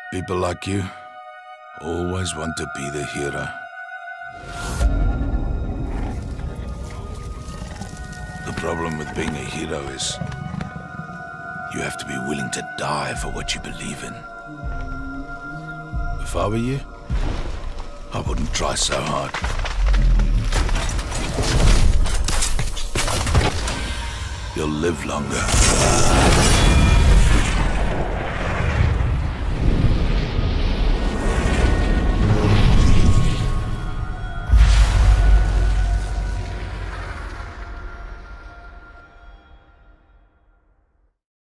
People like you always want to be the hero. The problem with being a hero is you have to be willing to die for what you believe in. If I were you, I wouldn't try so hard. You'll live longer.